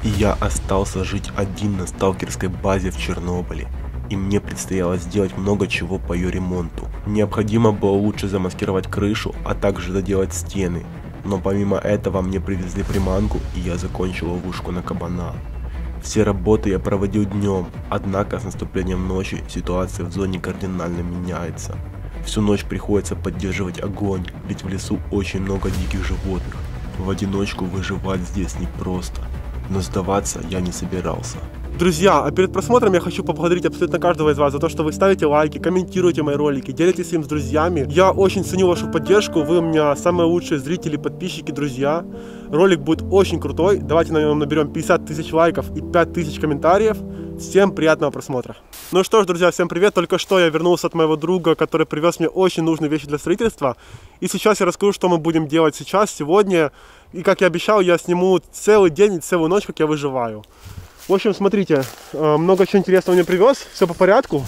И я остался жить один на сталкерской базе в Чернобыле. И мне предстояло сделать много чего по ее ремонту. Необходимо было лучше замаскировать крышу, а также доделать стены. Но помимо этого мне привезли приманку, и я закончил ловушку на кабана. Все работы я проводил днем, однако с наступлением ночи ситуация в зоне кардинально меняется. Всю ночь приходится поддерживать огонь, ведь в лесу очень много диких животных. В одиночку выживать здесь непросто, но сдаваться я не собирался. Друзья, а перед просмотром я хочу поблагодарить абсолютно каждого из вас за то, что вы ставите лайки, комментируете мои ролики, делитесь им с друзьями. Я очень ценю вашу поддержку, вы у меня самые лучшие зрители, подписчики, друзья. Ролик будет очень крутой, давайте на нем наберем 50 тысяч лайков и 5000 комментариев. Всем приятного просмотра. Ну что ж, друзья, всем привет. Только что я вернулся от моего друга, который привез мне очень нужные вещи для строительства. И сейчас я расскажу, что мы будем делать сейчас, сегодня. И как я обещал, я сниму целый день и целую ночь, как я выживаю. В общем, смотрите, много чего интересного мне привез, все по порядку.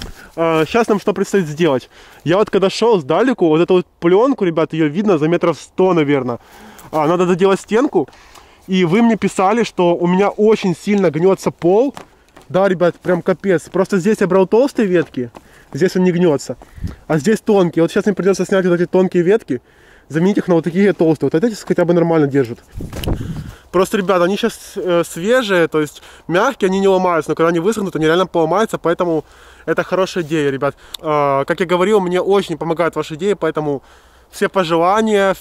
Сейчас нам что предстоит сделать. Я вот когда шел сдалеку, вот эту вот пленку, ребят, ее видно за метров 100, наверное. Надо доделать стенку. И вы мне писали, что у меня очень сильно гнется пол. Да, ребят, прям капец. Просто здесь я брал толстые ветки, здесь он не гнется. А здесь тонкие. Вот сейчас мне придется снять вот эти тонкие ветки, заменить их на вот такие толстые. Вот эти хотя бы нормально держат. Просто, ребята, они сейчас свежие, то есть мягкие, они не ломаются, но когда они высохнут, они реально поломаются, поэтому это хорошая идея, ребят. Как я говорил, мне очень помогают ваши идеи, поэтому все пожелания,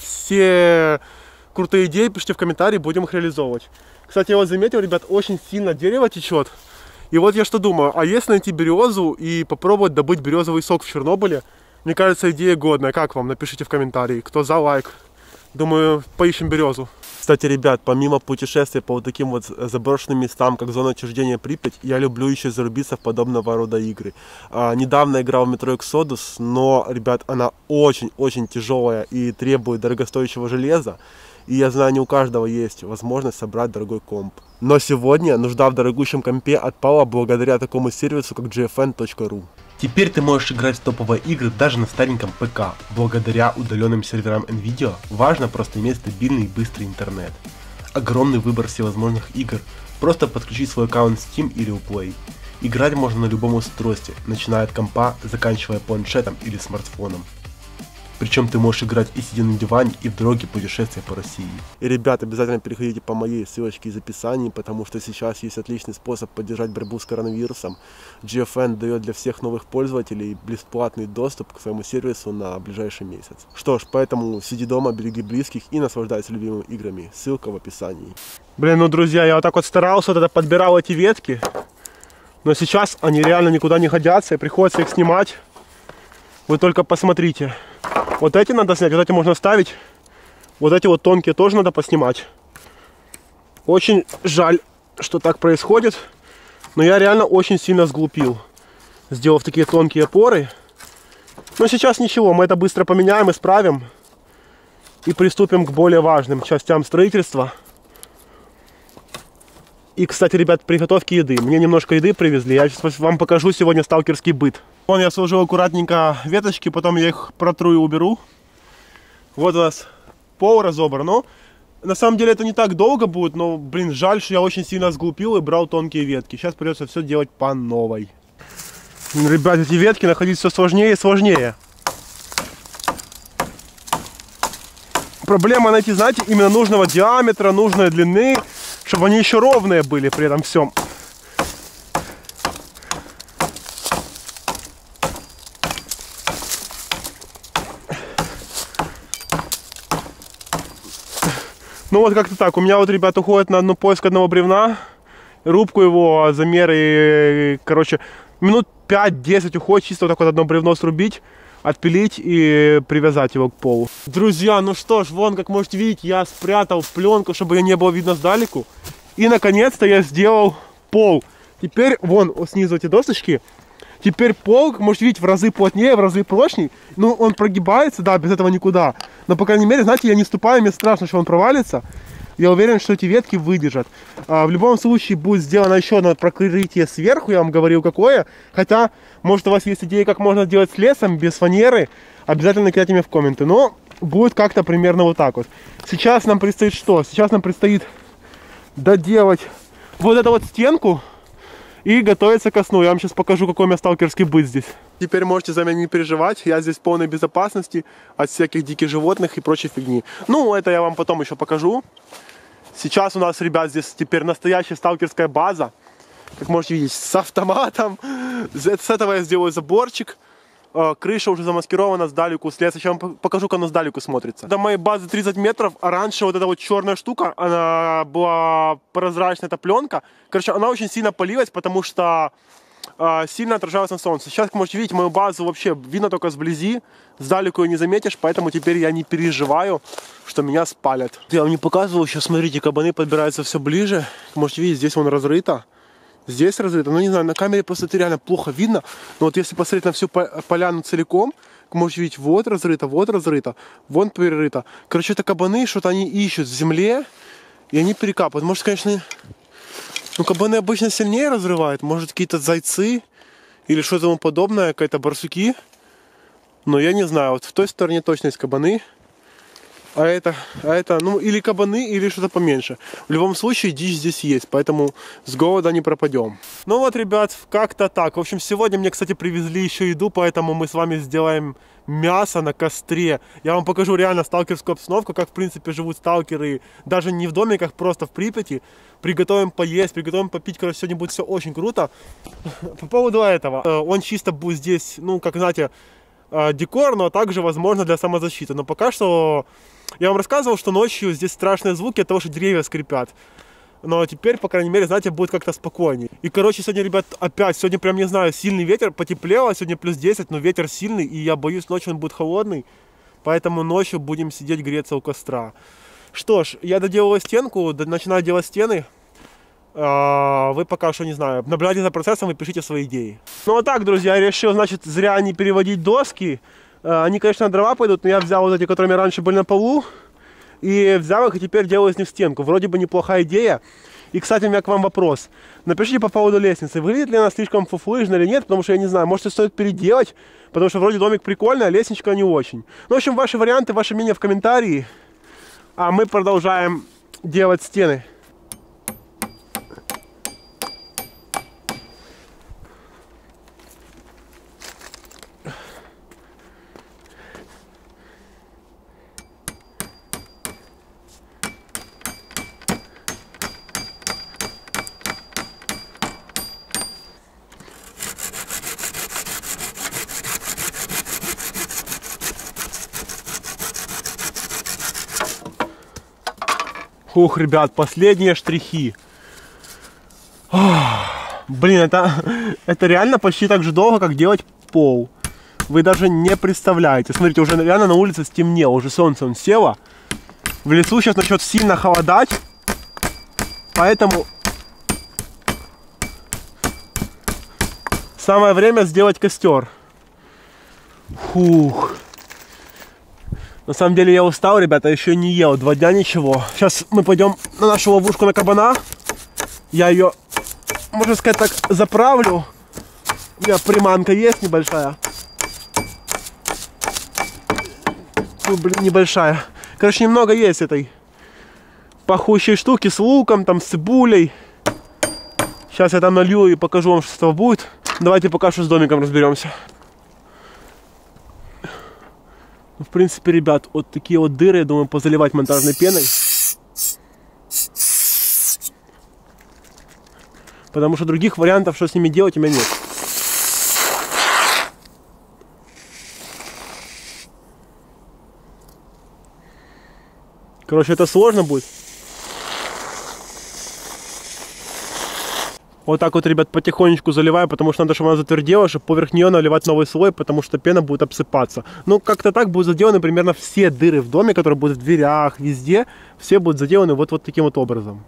все крутые идеи пишите в комментарии, будем их реализовывать. Кстати, я вот заметил, ребят, очень сильно дерево течет. И вот я что думаю, а если найти березу и попробовать добыть березовый сок в Чернобыле, мне кажется, идея годная. Как вам? Напишите в комментарии. Кто за, лайк. Думаю, поищем березу. Кстати, ребят, помимо путешествий по вот таким вот заброшенным местам, как зона отчуждения Припять, я люблю еще зарубиться в подобного рода игры. Недавно играл в Metro Exodus, но, ребят, она очень-очень тяжелая и требует дорогостоящего железа. И я знаю, не у каждого есть возможность собрать дорогой комп. Но сегодня нужда в дорогущем компе отпала благодаря такому сервису, как gfn.ru. Теперь ты можешь играть в топовые игры даже на стареньком ПК. Благодаря удаленным серверам NVIDIA важно просто иметь стабильный и быстрый интернет. Огромный выбор всевозможных игр. Просто подключи свой аккаунт Steam или Uplay. Играть можно на любом устройстве, начиная от компа, заканчивая планшетом или смартфоном. Причем ты можешь играть и сидя на диване, и в дороге путешествия по России. И, ребят, обязательно переходите по моей ссылочке из описания, потому что сейчас есть отличный способ поддержать борьбу с коронавирусом. GFN дает для всех новых пользователей бесплатный доступ к своему сервису на ближайший месяц. Что ж, поэтому сиди дома, береги близких и наслаждайся любимыми играми. Ссылка в описании. Блин, ну, друзья, я вот так вот старался, подбирал эти ветки, но сейчас они реально никуда не годятся, и приходится их снимать. Вы только посмотрите. Вот эти надо снять, вот эти можно ставить. Вот эти вот тонкие тоже надо поснимать. Очень жаль, что так происходит. Но я реально очень сильно сглупил, сделав такие тонкие опоры. Но сейчас ничего, мы это быстро поменяем, исправим. И приступим к более важным частям строительства. И, кстати, ребят, приготовки еды. Мне немножко еды привезли. Я сейчас вам покажу сегодня сталкерский быт. Вон я сложил аккуратненько веточки, потом я их протру и уберу. Вот у нас пол разобран. Но на самом деле это не так долго будет, но, блин, жаль, что я очень сильно сглупил и брал тонкие ветки. Сейчас придется все делать по новой. Ребят, эти ветки находить все сложнее и сложнее. Проблема найти, знаете, именно нужного диаметра, нужной длины, чтобы они еще ровные были при этом всем. Ну вот как-то так. У меня вот, ребят, уходит на одну поиск одного бревна. Рубку его, замеры, короче, минут 5-10 уходит чисто вот так вот одно бревно срубить, отпилить и привязать его к полу. Друзья, ну что ж, вон, как можете видеть, я спрятал пленку, чтобы ее не было видно сдалеку. И наконец-то я сделал пол. Теперь, вон, снизу эти досочки. Теперь пол, как можете видеть, в разы плотнее, в разы прочней. Ну, он прогибается, да, без этого никуда. Но, по крайней мере, знаете, я не ступаю, мне страшно, что он провалится. Я уверен, что эти ветки выдержат. В любом случае будет сделано еще одно прокрытие сверху, я вам говорил какое. Хотя, может, у вас есть идеи, как можно сделать с лесом, без фанеры. Обязательно кидайте мне в комменты. Но будет как-то примерно вот так вот. Сейчас нам предстоит что? Сейчас нам предстоит доделать вот эту вот стенку и готовиться ко сну. Я вам сейчас покажу, какой у меня сталкерский быт здесь. Теперь можете за меня не переживать, я здесь в полной безопасности от всяких диких животных и прочей фигни. Ну, это я вам потом еще покажу. Сейчас у нас, ребят, здесь теперь настоящая сталкерская база. Как можете видеть, с автоматом. С этого я сделаю заборчик. Крыша уже замаскирована сдалеку с леса. Сейчас вам покажу, как она сдалеку смотрится. До моей базы 30 метров, а раньше вот эта вот черная штука, она была прозрачная, эта пленка. Короче, она очень сильно палилась, потому что сильно отражалась на солнце. Сейчас, как можете видеть, мою базу вообще видно только сблизи. Сдалеку ее не заметишь, поэтому теперь я не переживаю, что меня спалят. Я вам не показывал, сейчас смотрите, кабаны подбираются все ближе. Можете видеть, здесь вон разрыто. Здесь разрыто, ну не знаю, на камере просто это реально плохо видно. Но вот если посмотреть на всю поляну целиком, можете видеть, вот разрыто, вон перерыто. Короче, это кабаны, что-то они ищут в земле, и они перекапывают. Может, конечно, ну кабаны обычно сильнее разрывают, может какие-то зайцы или что-то тому подобное, какие-то барсуки. Но я не знаю, вот в той стороне точно есть кабаны. А это, ну, или кабаны, или что-то поменьше. В любом случае, дичь здесь есть, поэтому с голода не пропадем. Ну вот, ребят, как-то так. В общем, сегодня мне, кстати, привезли еще еду, поэтому мы с вами сделаем мясо на костре. Я вам покажу реально сталкерскую обстановку, как, в принципе, живут сталкеры, даже не в домиках, просто в Припяти. Приготовим поесть, приготовим попить, короче, сегодня будет все очень круто. По поводу этого, он чисто будет здесь, ну, как, знаете, декор, но также, возможно, для самозащиты. Но пока что я вам рассказывал, что ночью здесь страшные звуки от того, что деревья скрипят. Но теперь, по крайней мере, знаете, будет как-то спокойнее. И, короче, сегодня, ребят, опять, сегодня прям, не знаю, сильный ветер, потеплело, сегодня плюс 10, но ветер сильный, и я боюсь, ночью он будет холодный. Поэтому ночью будем сидеть, греться у костра. Что ж, я доделываю стенку, начинаю делать стены. Вы пока что, не знаю, наблюдайте за процессом и пишите свои идеи. Ну вот так, друзья, я решил, значит, зря не переводить доски. Они, конечно, на дрова пойдут, но я взял вот эти, которыми раньше были на полу, и взял их, и теперь делаю из них стенку. Вроде бы неплохая идея. И, кстати, у меня к вам вопрос. Напишите по поводу лестницы. Выглядит ли она слишком фуфлыжно или нет, потому что я не знаю, может, стоит переделать, потому что вроде домик прикольный, а лестничка не очень. Ну, в общем, ваши варианты, ваше мнение в комментарии. А мы продолжаем делать стены. Ух, ребят, последние штрихи. Блин, это реально почти так же долго, как делать пол. Вы даже не представляете. Смотрите, уже реально на улице стемнело, уже солнце село. В лесу сейчас начнет сильно холодать. Поэтому самое время сделать костер. Фух. На самом деле я устал, ребята, еще не ел, 2 дня ничего. Сейчас мы пойдем на нашу ловушку на кабана. Я ее, можно сказать так, заправлю. У меня приманка есть небольшая. Ну, блин, небольшая. Короче, немного есть этой пахущей штуки с луком, там, с цибулей. Сейчас я там налью и покажу вам, что с этого будет. Давайте пока что с домиком разберемся. В принципе, ребят, вот такие вот дыры, я думаю, позаливать монтажной пеной. Потому что других вариантов, что с ними делать, у меня нет. Короче, это сложно будет. Вот так вот, ребят, потихонечку заливаю, потому что надо, чтобы она затвердела, чтобы поверх нее наливать новый слой, потому что пена будет обсыпаться. Ну, как-то так будут заделаны примерно все дыры в доме, которые будут в дверях, везде. Все будут заделаны вот таким вот образом.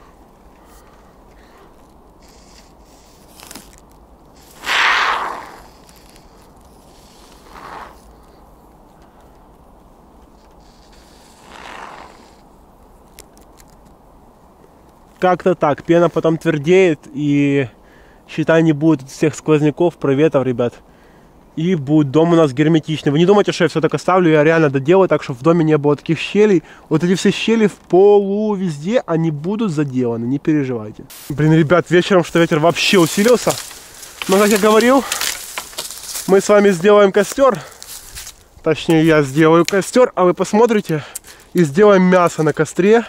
Как-то так, пена потом твердеет и, считай, не будет всех сквозняков, проветов, ребят. И будет дом у нас герметичный. Вы не думайте, что я все так оставлю, я реально доделаю так, чтобы в доме не было таких щелей. Вот эти все щели в полу везде, они будут заделаны, не переживайте. Блин, ребят, вечером что ветер вообще усилился. Но, как я говорил, мы с вами сделаем костер. Точнее, я сделаю костер, а вы посмотрите и сделаем мясо на костре.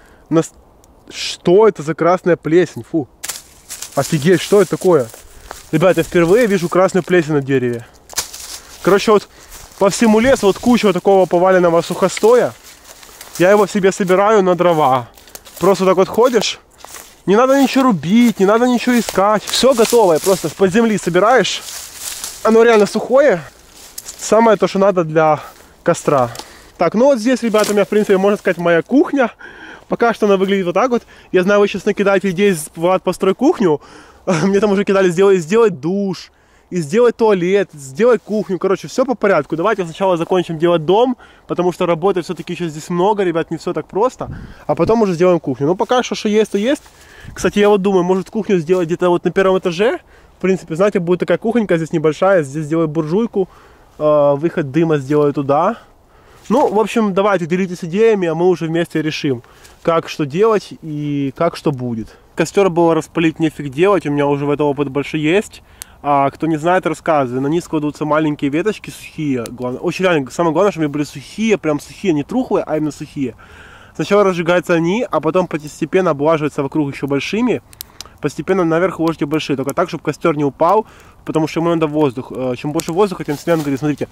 Что это за красная плесень? Фу. Офигеть, что это такое? Ребят, я впервые вижу красную плесень на дереве. Короче, вот по всему лесу вот куча вот такого поваленного сухостоя. Я его себе собираю на дрова. Просто так вот ходишь. Не надо ничего рубить, не надо ничего искать. Все готовое, просто с-под земли собираешь. Оно реально сухое. Самое то, что надо для костра. Так, ну вот здесь, ребята, у меня, в принципе, можно сказать, моя кухня. Пока что она выглядит вот так вот. Я знаю, вы сейчас накидаете идеи, Влад, построй кухню. Мне там уже кидали сделать душ, и сделать туалет, сделать кухню. Короче, все по порядку. Давайте сначала закончим делать дом, потому что работы все-таки еще здесь много, ребят, не все так просто. А потом уже сделаем кухню. Ну, пока что есть, то есть. Кстати, я вот думаю, может кухню сделать где-то вот на первом этаже. В принципе, знаете, будет такая кухонька здесь небольшая. Здесь сделаю буржуйку, выход дыма сделаю туда. Ну, в общем, давайте делитесь идеями, а мы уже вместе решим, как что делать и как что будет. Костер было распалить, нефиг делать, у меня уже в этом опыт больше есть. А кто не знает, рассказываю. На низ кладутся маленькие веточки сухие. Главное, очень реально, самое главное, чтобы они были сухие, прям сухие, не трухлые, а именно сухие. Сначала разжигаются они, а потом постепенно облаживаются вокруг еще большими. Постепенно наверх ложите большие, только так, чтобы костер не упал, потому что ему надо воздух. Чем больше воздуха, тем сильнее он горит. Смотрите.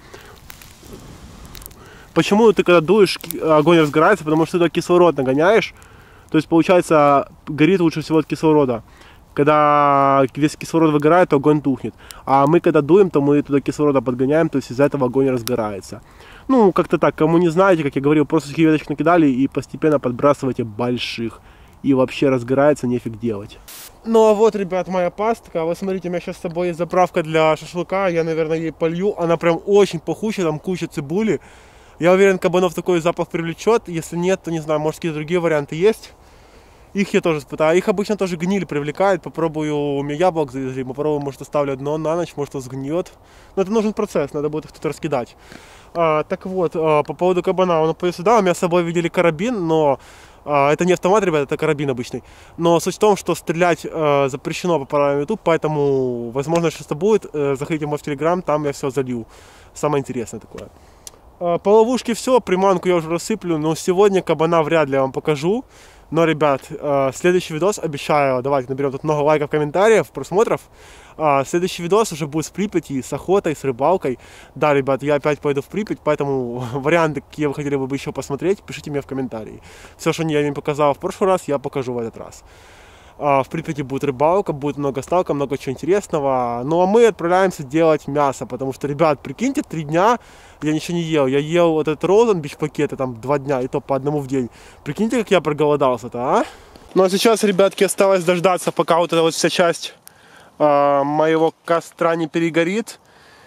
Почему ты, когда дуешь, огонь разгорается? Потому что ты туда кислород нагоняешь. То есть, получается, горит лучше всего от кислорода. Когда весь кислород выгорает, то огонь тухнет. А мы, когда дуем, то мы туда кислорода подгоняем, то есть из-за этого огонь разгорается. Ну, как-то так. Кому не знаете, как я говорил, просто сухие веточки накидали и постепенно подбрасывайте больших. И вообще разгорается, нефиг делать. Ну а вот, ребят, моя пастка. Вы смотрите, у меня сейчас с собой есть заправка для шашлыка. Я, наверное, ей полью. Она прям очень пахучая, там куча цибули. Я уверен, кабанов такой запах привлечет. Если нет, то не знаю, может какие-то другие варианты есть. Их я тоже испытаю. Их обычно тоже гниль привлекает. Попробую, у меня яблок завезли. Попробую, может, оставлю одно на ночь, может, он сгниет. Но это нужен процесс, надо будет их тут раскидать. Так вот, по поводу кабана. Он пойдет сюда, у меня с собой видели карабин, но... это не автомат, ребята, это карабин обычный. Но суть в том, что стрелять запрещено по правилам YouTube, поэтому, возможно, что-то будет. Заходите в мой телеграм, там я все залью. Самое интересное такое. По ловушке все, приманку я уже рассыплю, но сегодня кабана вряд ли я вам покажу. Но, ребят, следующий видос, обещаю, давайте наберем тут много лайков, комментариев, просмотров. Следующий видос уже будет с Припяти, с охотой, с рыбалкой. Да, ребят, я опять пойду в Припять, поэтому варианты, какие вы хотели бы еще посмотреть, пишите мне в комментарии. Все, что я не показал в прошлый раз, я покажу в этот раз. В Припяти будет рыбалка, будет много сталка, много чего интересного. Ну а мы отправляемся делать мясо, потому что, ребят, прикиньте, 3 дня я ничего не ел. Я ел вот этот розенбич пакеты, там 2 дня, и то по одному в день. Прикиньте, как я проголодался-то, а? Ну а сейчас, ребятки, осталось дождаться, пока вот эта вот вся часть моего костра не перегорит.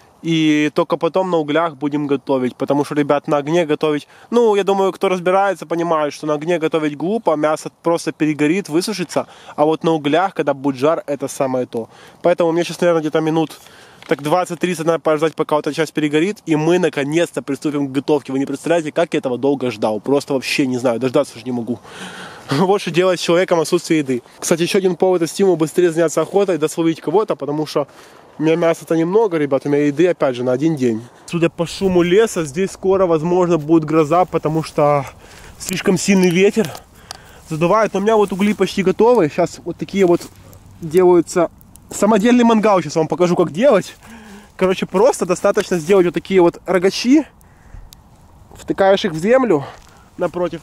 И только потом на углях будем готовить. Потому что, ребят, на огне готовить... Ну, я думаю, кто разбирается, понимает, что на огне готовить глупо. Мясо просто перегорит, высушится. А вот на углях, когда будет жар, это самое то. Поэтому мне сейчас, наверное, где-то минут... Так 20-30 надо подождать, пока вот эта часть перегорит. И мы, наконец-то, приступим к готовке. Вы не представляете, как я этого долго ждал. Просто вообще не знаю, дождаться уже не могу. Вот что делать с человеком в отсутствии еды. Кстати, еще один повод и стимул быстрее заняться охотой, дословить кого-то, потому что... У меня мяса-то немного, ребят, у меня еды, опять же, на 1 день. Судя по шуму леса, здесь скоро, возможно, будет гроза, потому что слишком сильный ветер задувает. Но у меня вот угли почти готовы. Сейчас вот такие вот делаются... Самодельный мангал, сейчас вам покажу, как делать. Короче, просто достаточно сделать вот такие вот рогачи. Втыкаешь их в землю напротив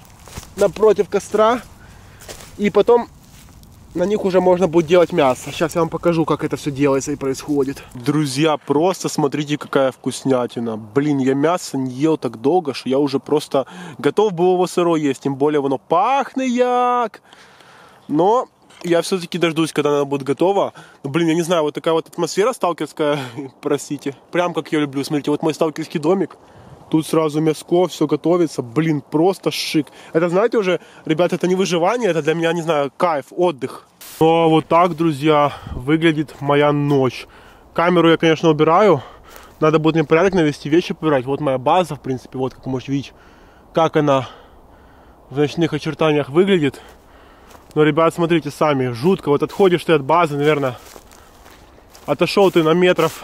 костра. И потом... На них уже можно будет делать мясо. Сейчас я вам покажу, как это все делается и происходит. Друзья, просто смотрите, какая вкуснятина. Блин, я мясо не ел так долго, что я уже просто готов был его сырое есть. Тем более оно пахнет як. Но я все-таки дождусь, когда оно будет готово. Но, блин, я не знаю, вот такая вот атмосфера сталкерская, простите. Прям как я люблю. Смотрите, вот мой сталкерский домик. Тут сразу мяско, все готовится. Блин, просто шик. Это, знаете, уже, ребята, это не выживание, это для меня, не знаю, кайф, отдых. Но вот так, друзья, выглядит моя ночь. Камеру я, конечно, убираю. Надо будет мне порядок навести, вещи побирать. Вот моя база, в принципе, вот как вы можете видеть, как она в ночных очертаниях выглядит. Но, ребят, смотрите сами, жутко. Вот отходишь ты от базы, наверное, отошел ты на метров...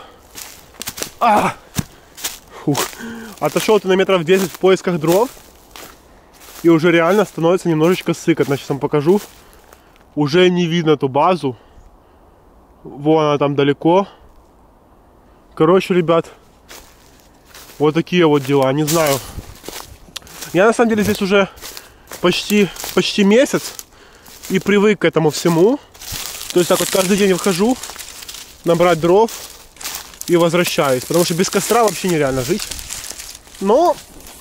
Отошел ты на метров 10 в поисках дров. И уже реально становится немножечко сыкотно. Сейчас вам покажу. Уже не видно эту базу. Вон она там далеко. Короче, ребят, вот такие вот дела. Не знаю. Я на самом деле здесь уже почти месяц. И привык к этому всему. То есть так вот каждый день выхожу набрать дров и возвращаюсь. Потому что без костра вообще нереально жить. Но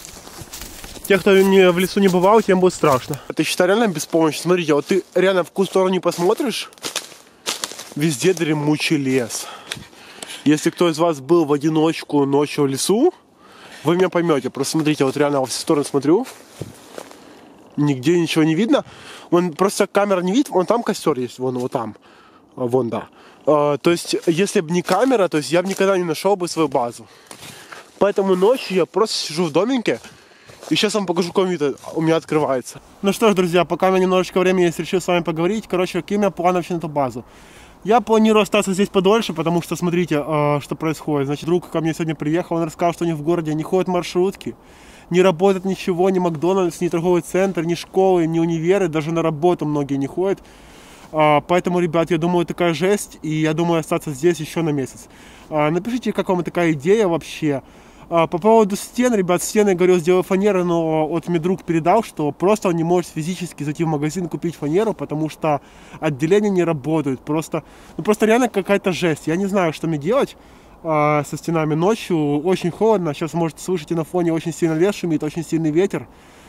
те, кто в лесу не бывал, тем будет страшно. Ты считай реально беспомощный. Смотрите, вот ты реально в какую сторону не посмотришь, везде дремучий лес. Если кто из вас был в одиночку ночью в лесу, вы меня поймете. Просто смотрите, вот реально во все стороны смотрю. Нигде ничего не видно. Вон просто камера не видит. Вон там костер есть, вон вот там. Вон, да. То есть, если бы не камера, то есть я бы никогда не нашел бы свою базу. Поэтому ночью я просто сижу в домике. И сейчас вам покажу, какой вид у меня открывается. Ну что ж, друзья, пока у меня немножечко времени есть, решил с вами поговорить. Короче, какие у меня планы вообще на эту базу. Я планирую остаться здесь подольше, потому что, смотрите, что происходит. Значит, друг ко мне сегодня приехал, он рассказал, что у них в городе не ходят маршрутки, не работает ничего, ни Макдональдс, ни торговый центр, ни школы, ни универы, даже на работу многие не ходят. Поэтому, ребят, я думаю, такая жесть, и я думаю остаться здесь еще на месяц. Напишите, как вам такая идея вообще. По поводу стен, ребят, стены, я говорил, сделаю фанеру, но вот мне друг передал, что просто он не может физически зайти в магазин и купить фанеру, потому что отделения не работают. Просто реально какая-то жесть. Я не знаю, что мне делать со стенами ночью. Очень холодно. Сейчас можете слышать, и на фоне очень сильно лес шумит, очень сильный ветер.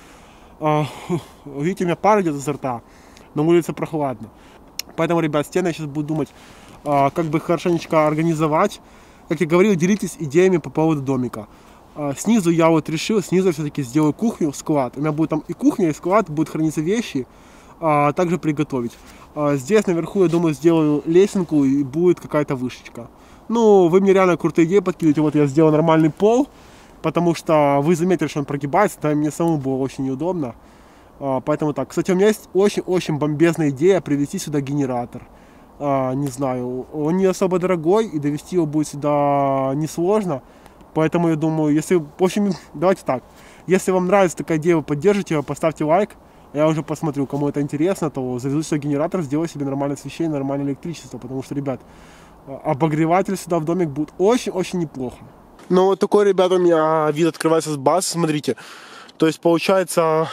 Видите, у меня пар идет изо рта. На улице прохладно. Поэтому, ребят, стены я сейчас буду думать, как бы хорошенечко организовать. Как я говорил, делитесь идеями по поводу домика. Снизу я вот решил, снизу все-таки сделаю кухню, склад. У меня будет там и кухня, и склад, будут храниться вещи, а также приготовить. Здесь наверху, я думаю, сделаю лесенку и будет какая-то вышечка. Ну, вы мне реально крутые идеи подкидываете. Вот я сделал нормальный пол, потому что вы заметили, что он прогибается, да, и мне самому было очень неудобно. Поэтому так. Кстати, у меня есть очень-очень бомбезная идея привезти сюда генератор. Не знаю, он не особо дорогой, и довести его будет сюда несложно. Поэтому я думаю, если... В общем, давайте так. Если вам нравится такая идея, вы поддержите ее, поставьте лайк. Я уже посмотрю, кому это интересно, то заведу сюда генератор, сделаю себе нормальное освещение, нормальное электричество. Потому что, ребят, обогреватель сюда в домик будет очень-очень неплохо. Ну, вот такой, ребята, у меня вид открывается с баз, смотрите. То есть, получается...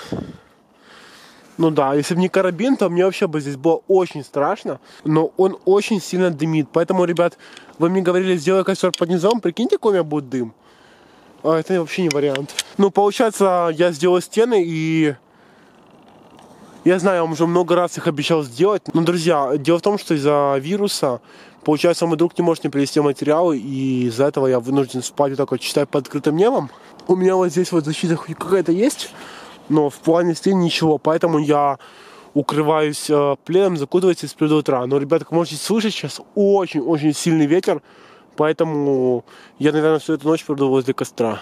Ну да, если бы не карабин, то мне вообще бы здесь было очень страшно. Но он очень сильно дымит. Поэтому, ребят, вы мне говорили, сделай костер под низом. Прикиньте, какой у меня будет дым. Это вообще не вариант. Ну, получается, я сделал стены и... Я знаю, я вам уже много раз их обещал сделать. Но, друзья, дело в том, что из-за вируса, получается, мой друг не может мне привезти материалы. И из-за этого я вынужден спать вот так вот, читать под открытым небом. У меня вот здесь вот защита какая-то есть. Но в плане стен ничего, поэтому я укрываюсь пледом, закутываюсь и сплю до утра. Но, ребята, как можете слышать, сейчас очень-очень сильный ветер, поэтому я, наверное, всю эту ночь проведу возле костра.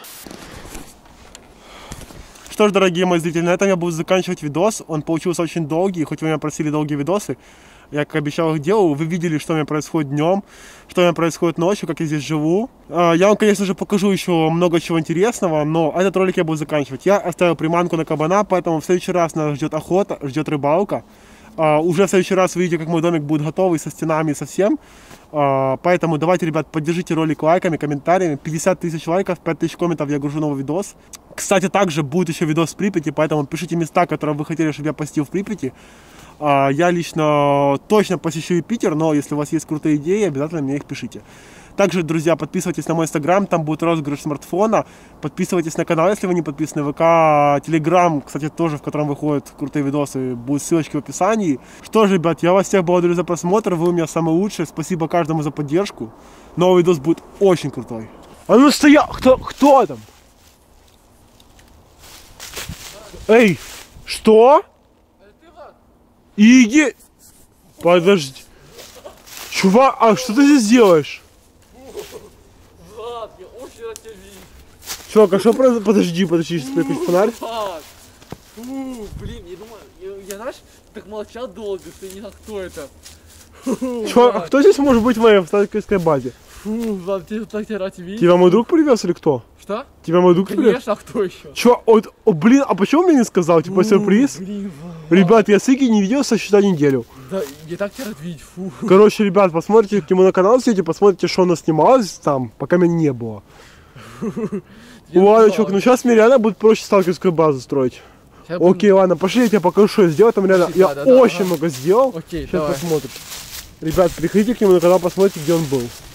Что ж, дорогие мои зрители, на этом я буду заканчивать видос. Он получился очень долгий, хоть вы меня просили долгие видосы. Я, как обещал, их делаю. Вы видели, что у меня происходит днем, что у меня происходит ночью, как я здесь живу. Я вам, конечно же, покажу еще много чего интересного, но этот ролик я буду заканчивать. Я оставил приманку на кабана, поэтому в следующий раз нас ждет охота, ждет рыбалка. Уже в следующий раз вы видите, как мой домик будет готовый со стенами и со всем. Поэтому давайте, ребят, поддержите ролик лайками, комментариями. 50 тысяч лайков, 5 тысяч комментов, я гружу новый видос. Кстати, также будет еще видос в Припяти, поэтому пишите места, которые вы хотели, чтобы я постил в Припяти. Я лично точно посещу и Питер, но если у вас есть крутые идеи, обязательно мне их пишите. Также, друзья, подписывайтесь на мой инстаграм, там будет розыгрыш смартфона. Подписывайтесь на канал, если вы не подписаны. ВК, Телеграм, кстати, тоже, в котором выходят крутые видосы. Будут ссылочки в описании. Что ж, ребят, я вас всех благодарю за просмотр. Вы у меня самые лучшие. Спасибо каждому за поддержку. Новый видос будет очень крутой. А ну стоя! Кто там? Эй, что? Иди! Подожди. Чувак, а что ты здесь делаешь? Влад, я Чувак, а что произошло? Подожди, сейчас включу фонарь. Фу, блин, я думаю, я знаешь, так молчал долго, что я не знал, кто это. Чувак, а кто здесь может быть в моей сталкерской базе? Фу, Влад, ты так тебя рад видеть. Тебя мой друг привез или кто? Что? Тебя мой друг привез? Конечно, а кто еще? Чувак, блин, а почему мне не сказал? Типа сюрприз? Блин, Ребят, я с Игги не виделся считай неделю. да, я так тебя рад видеть, фу. Короче, ребят, посмотрите к нему на канал, сидите, посмотрите, что она снималась там, пока меня не было. Ладно, чувак, ну сейчас мне реально будет проще сталкерскую базу строить. Окей, ладно, пошли, я тебе покажу, что я сделал. Там реально, я очень много сделал. Окей, сейчас давай. посмотрим. Ребят, приходите к нему на канал, посмотрите, где он был.